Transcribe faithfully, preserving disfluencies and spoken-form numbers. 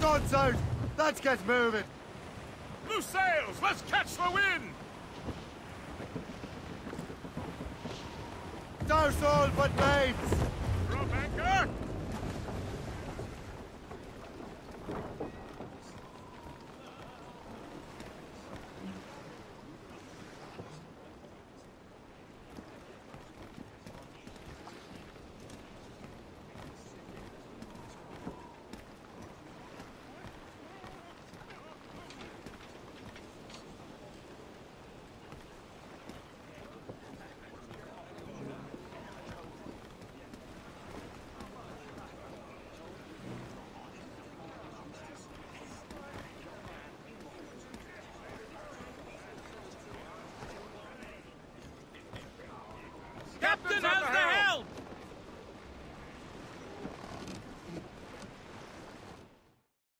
guns out! Let's get moving! Loose sails! Let's catch the wind! Douse all but mates! Drop anchor!